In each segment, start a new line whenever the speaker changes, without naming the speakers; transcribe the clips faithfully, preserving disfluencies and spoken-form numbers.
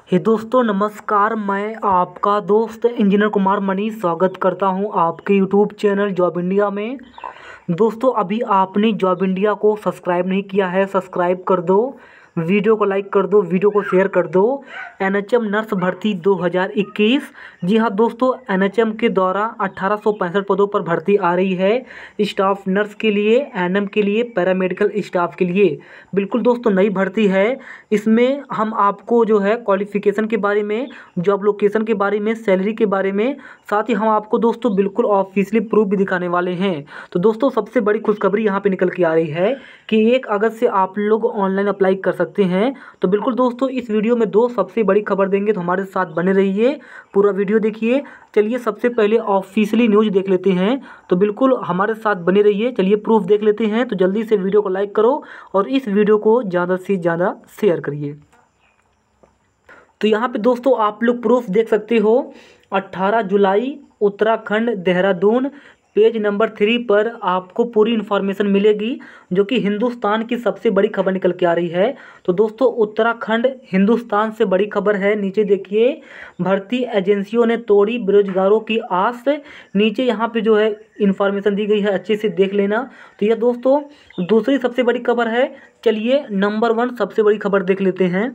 हे दोस्तों नमस्कार। मैं आपका दोस्त इंजीनियर कुमार मनी स्वागत करता हूं आपके यूट्यूब चैनल जॉब इंडिया में। दोस्तों अभी आपने जॉब इंडिया को सब्सक्राइब नहीं किया है, सब्सक्राइब कर दो, वीडियो को लाइक कर दो, वीडियो को शेयर कर दो। एनएचएम नर्स भर्ती दो हज़ार इक्कीस, जी हाँ दोस्तों, एनएचएम के द्वारा अट्ठारह सौ पैंसठ पदों पर भर्ती आ रही है। स्टाफ नर्स के लिए, एएनएम के लिए, पैरामेडिकल स्टाफ के लिए। बिल्कुल दोस्तों नई भर्ती है। इसमें हम आपको जो है क्वालिफिकेशन के बारे में, जॉब लोकेशन के बारे में, सैलरी के बारे में, साथ ही हम आपको दोस्तों बिल्कुल ऑफिशियली प्रूफ भी दिखाने वाले हैं। तो दोस्तों सबसे बड़ी खुशखबरी यहाँ पे निकल के आ रही है कि एक अगस्त से आप लोग ऑनलाइन अप्लाई कर सकते हैं। तो बिल्कुल दोस्तों इस वीडियो में दो सबसे बड़ी खबर देंगे, तो हमारे साथ बने रहिए, पूरा वीडियो देखिए। चलिए सबसे पहले ऑफिशियली न्यूज़ देख लेते हैं, तो बिल्कुल हमारे साथ बने रहिए। चलिए प्रूफ देख लेते हैं। तो जल्दी से वीडियो को लाइक करो और इस वीडियो को ज़्यादा से ज़्यादा शेयर करिए। तो यहाँ पे दोस्तों आप लोग प्रूफ देख सकते हो। अट्ठारह जुलाई Uttarakhand Dehradun, page number three पर आपको पूरी इन्फॉर्मेशन मिलेगी, जो कि हिंदुस्तान की सबसे बड़ी खबर निकल के आ रही है। तो दोस्तों उत्तराखंड हिंदुस्तान से बड़ी खबर है। नीचे देखिए, भर्ती एजेंसियों ने तोड़ी बेरोजगारों की आस। नीचे यहाँ पे जो है इन्फॉर्मेशन दी गई है, अच्छे से देख लेना। तो यह दोस्तों दूसरी सबसे बड़ी खबर है। चलिए नंबर वन सबसे बड़ी खबर देख लेते हैं।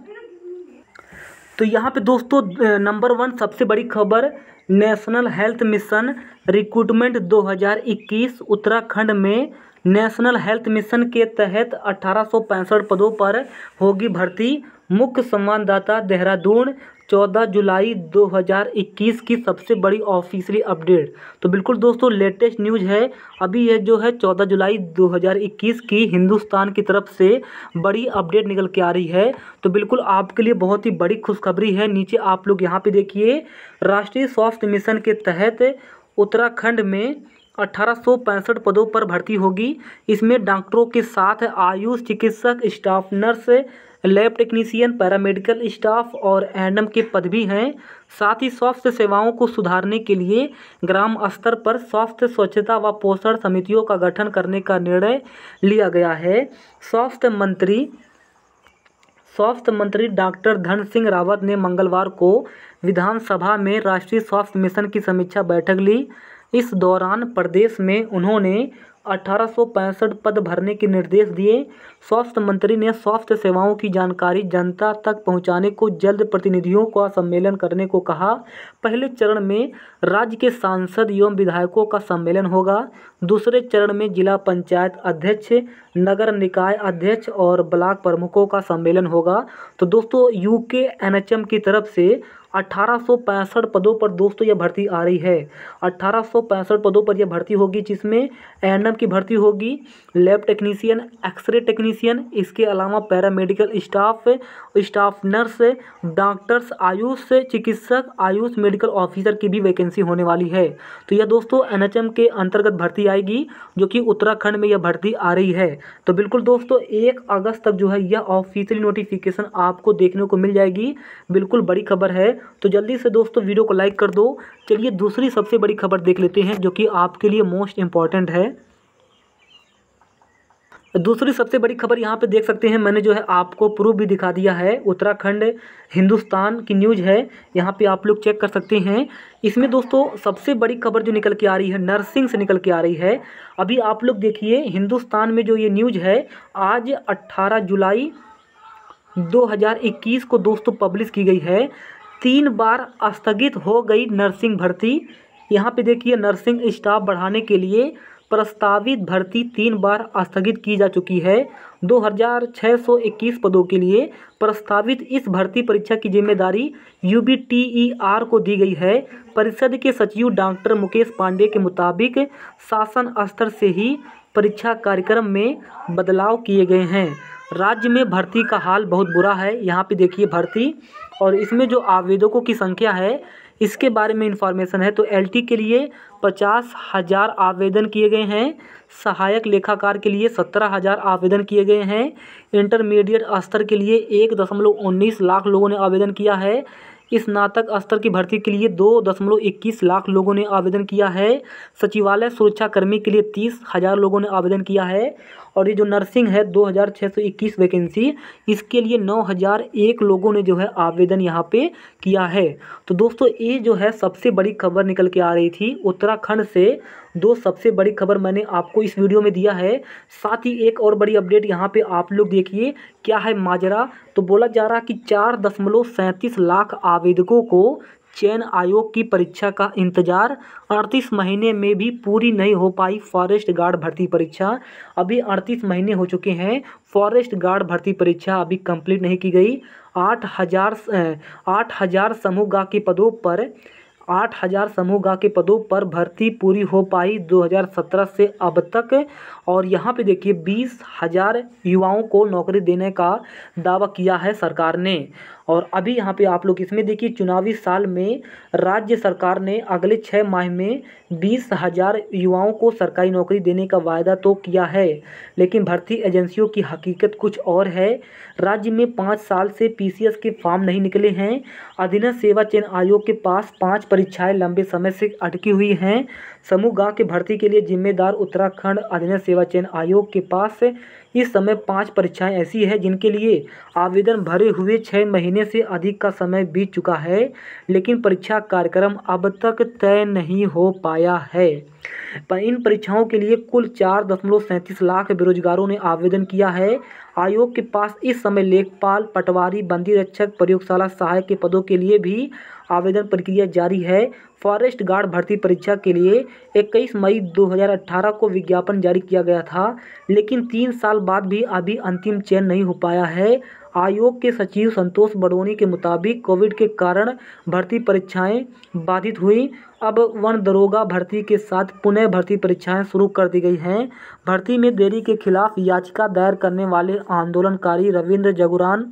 तो यहाँ पे दोस्तों नंबर वन सबसे बड़ी खबर, नेशनल हेल्थ मिशन रिक्रूटमेंट दो हज़ार इक्कीस। उत्तराखंड में नेशनल हेल्थ मिशन के तहत अठारह सौ पैंसठ पदों पर होगी भर्ती। मुख्य संवाददाता देहरादून, चौदह जुलाई दो हज़ार इक्कीस की सबसे बड़ी ऑफिशियली अपडेट। तो बिल्कुल दोस्तों लेटेस्ट न्यूज़ है। अभी ये जो है चौदह जुलाई दो हज़ार इक्कीस की हिंदुस्तान की तरफ से बड़ी अपडेट निकल के आ रही है। तो बिल्कुल आपके लिए बहुत ही बड़ी खुशखबरी है। नीचे आप लोग यहाँ पे देखिए, राष्ट्रीय स्वास्थ्य मिशन के तहत उत्तराखंड में अठारह सौ पैंसठ पदों पर भर्ती होगी। इसमें डॉक्टरों के साथ आयुष चिकित्सक, staff nurse, lab technician, paramedical staff और एएनएम के पद भी हैं। साथ ही स्वास्थ्य सेवाओं को सुधारने के लिए ग्राम स्तर पर स्वास्थ्य, स्वच्छता व पोषण समितियों का गठन करने का निर्णय लिया गया है। स्वास्थ्य मंत्री स्वास्थ्य मंत्री डॉक्टर धन सिंह रावत ने मंगलवार को विधानसभा में राष्ट्रीय स्वास्थ्य मिशन की समीक्षा बैठक ली। इस दौरान प्रदेश में उन्होंने अठारह सौ पैंसठ पद भरने के निर्देश दिए। स्वास्थ्य मंत्री ने स्वास्थ्य सेवाओं की जानकारी जनता तक पहुंचाने को जल्द प्रतिनिधियों का सम्मेलन करने को कहा। पहले चरण में राज्य के सांसद एवं विधायकों का सम्मेलन होगा। दूसरे चरण में जिला पंचायत अध्यक्ष, नगर निकाय अध्यक्ष और ब्लॉक प्रमुखों का सम्मेलन होगा। तो दोस्तों यूके एनएचएम की तरफ से अठारह सौ पैंसठ पदों पर दोस्तों यह भर्ती आ रही है। अठारह सौ पैंसठ पदों पर यह भर्ती होगी, जिसमें एएनएम की भर्ती होगी, लैब टेक्नीशियन, एक्सरे टेक्नीशियन, इसके अलावा paramedical staff, staff nurse, doctors, AYUSH चिकित्सक, आयुष मेडिकल ऑफिसर की भी वैकेंसी होने वाली है। तो यह दोस्तों एनएचएम के अंतर्गत भर्ती आएगी, जो कि उत्तराखंड में यह भर्ती आ रही है। तो बिल्कुल दोस्तों एक अगस्त तक जो है यह ऑफिशियल नोटिफिकेशन आपको देखने को मिल जाएगी। बिल्कुल बड़ी खबर है। तो जल्दी से दोस्तों वीडियो को लाइक कर दो। चलिए दूसरी सबसे बड़ी खबर देख लेते हैं, जो कि आपके लिए मोस्ट इम्पॉर्टेंट है। दूसरी सबसे बड़ी खबर यहाँ पे देख सकते हैं, मैंने जो है आपको प्रूफ भी दिखा दिया है। उत्तराखंड हिंदुस्तान की न्यूज़ है, यहाँ पे आप लोग चेक कर सकते हैं। इसमें दोस्तों सबसे बड़ी खबर जो निकल के आ रही है, नर्सिंग से निकल के आ रही है। अभी आप लोग देखिए हिंदुस्तान में जो ये न्यूज़ है, आज अट्ठारह जुलाई दो हज़ार इक्कीस को दोस्तों पब्लिश की गई है। तीन बार स्थगित हो गई नर्सिंग भर्ती। यहाँ पे देखिए, नर्सिंग स्टाफ बढ़ाने के लिए प्रस्तावित भर्ती तीन बार स्थगित की जा चुकी है। दो हज़ार छः सौ इक्कीस पदों के लिए प्रस्तावित इस भर्ती परीक्षा की जिम्मेदारी यूबीटीईआर को दी गई है। परिषद के सचिव डॉक्टर मुकेश पांडे के मुताबिक शासन स्तर से ही परीक्षा कार्यक्रम में बदलाव किए गए हैं। राज्य में भर्ती का हाल बहुत बुरा है। यहाँ पे देखिए भर्ती, और इसमें जो आवेदकों की संख्या है इसके बारे में इंफॉर्मेशन है। तो एलटी के लिए पचास हज़ार आवेदन किए गए हैं। सहायक लेखाकार के लिए सत्रह हज़ार आवेदन किए गए हैं। इंटरमीडिएट स्तर के लिए एक दशमलव उन्नीस लाख लोगों ने आवेदन किया है। स्नातक स्तर की भर्ती के लिए दो दशमलव इक्कीस लाख लोगों ने आवेदन किया है। सचिवालय सुरक्षाकर्मी के लिए तीस हज़ार लोगों ने आवेदन किया है। और ये जो नर्सिंग है दो हज़ार छः सौ इक्कीस वैकेंसी, इसके लिए नौ हज़ार एक लोगों ने जो है आवेदन यहाँ पे किया है। तो दोस्तों ये जो है सबसे बड़ी खबर निकल के आ रही थी उत्तराखंड से। दो सबसे बड़ी खबर मैंने आपको इस वीडियो में दिया है। साथ ही एक और बड़ी अपडेट यहाँ पे आप लोग देखिए क्या है माजरा। तो बोला जा रहा कि चार दशमलव सैंतीस लाख आवेदकों को चयन आयोग की परीक्षा का इंतजार। अड़तीस महीने में भी पूरी नहीं हो पाई फॉरेस्ट गार्ड भर्ती परीक्षा। अभी अड़तीस महीने हो चुके हैं, फॉरेस्ट गार्ड भर्ती परीक्षा अभी कंप्लीट नहीं की गई। आठ हज़ार आठ हज़ार समूहगा के पदों पर आठ हज़ार समूहगा के पदों पर भर्ती पूरी हो पाई दो हज़ार सत्रह से अब तक। और यहाँ पे देखिए बीस हज़ार युवाओं को नौकरी देने का दावा किया है सरकार ने। और अभी यहाँ पे आप लोग इसमें देखिए चुनावी साल में राज्य सरकार ने अगले छः माह में बीस हज़ार युवाओं को सरकारी नौकरी देने का वायदा तो किया है, लेकिन भर्ती एजेंसियों की हकीकत कुछ और है। राज्य में पाँच साल से पीसीएस के फॉर्म नहीं निकले हैं। अधीनस्थ सेवा चयन आयोग के पास पाँच परीक्षाएं लंबे समय से अटकी हुई हैं। समूह गा के भर्ती के लिए जिम्मेदार उत्तराखंड अधीनस्थ सेवा चयन आयोग के पास इस समय पांच परीक्षाएं ऐसी है जिनके लिए आवेदन भरे हुए छः महीने से अधिक का समय बीत चुका है, लेकिन परीक्षा कार्यक्रम अब तक तय नहीं हो पाया है। पर इन परीक्षाओं के लिए कुल चार दशमलव सैंतीस लाख बेरोजगारों ने आवेदन किया है। आयोग के पास इस समय लेखपाल, पटवारी, बंदी रक्षक, प्रयोगशाला सहायक के पदों के लिए भी आवेदन प्रक्रिया जारी है। फॉरेस्ट गार्ड भर्ती परीक्षा के लिए इक्कीस मई दो हज़ार अठारह को विज्ञापन जारी किया गया था, लेकिन तीन साल बाद भी अभी अंतिम चयन नहीं हो पाया है। आयोग के सचिव संतोष बडोनी के मुताबिक कोविड के कारण भर्ती परीक्षाएं बाधित हुई। अब वन दरोगा भर्ती के साथ पुनः भर्ती परीक्षाएं शुरू कर दी गई हैं। भर्ती में देरी के खिलाफ याचिका दायर करने वाले आंदोलनकारी रविंद्र जगुरान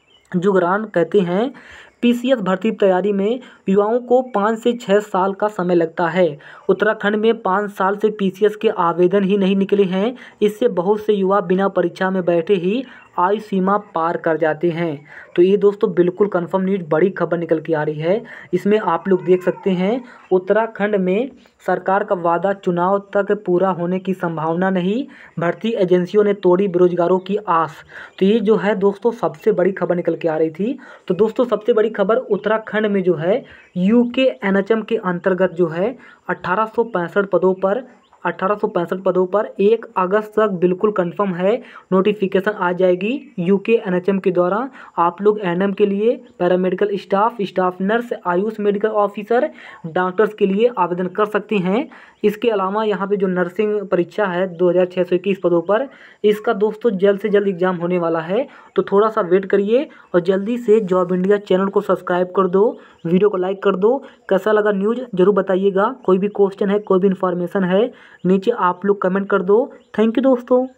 जुगरान कहते हैं पीसीएस भर्ती तैयारी में युवाओं को पाँच से छः साल का समय लगता है। उत्तराखंड में पाँच साल से पीसीएस के आवेदन ही नहीं निकले हैं। इससे बहुत से युवा बिना परीक्षा में बैठे ही आयु सीमा पार कर जाते हैं। तो ये दोस्तों बिल्कुल कंफर्म न्यूज़ बड़ी खबर निकल के आ रही है। इसमें आप लोग देख सकते हैं उत्तराखंड में सरकार का वादा चुनाव तक पूरा होने की संभावना नहीं, भर्ती एजेंसियों ने तोड़ी बेरोजगारों की आस। तो ये जो है दोस्तों सबसे बड़ी खबर निकल के आ रही थी। तो दोस्तों सबसे बड़ी खबर उत्तराखंड में जो है यूके एनएचएम के अंतर्गत जो है अठारह सौ पैंसठ पदों पर अठारह सौ पैंसठ पदों पर एक अगस्त तक बिल्कुल कंफर्म है नोटिफिकेशन आ जाएगी यूके एनएचएम के द्वारा। आप लोग एनएम के लिए paramedical staff, staff nurse, AYUSH medical officer, doctors के लिए आवेदन कर सकते हैं। इसके अलावा यहाँ पे जो नर्सिंग परीक्षा है दो हज़ार छः सौ इक्कीस पदों पर, इसका दोस्तों जल्द से जल्द एग्जाम होने वाला है। तो थोड़ा सा वेट करिए और जल्दी से जॉब इंडिया चैनल को सब्सक्राइब कर दो, वीडियो को लाइक कर दो। कैसा लगा न्यूज़ जरूर बताइएगा। कोई भी क्वेश्चन है, कोई भी इन्फॉर्मेशन है, नीचे आप लोग कमेंट कर दो। थैंक यू दोस्तों।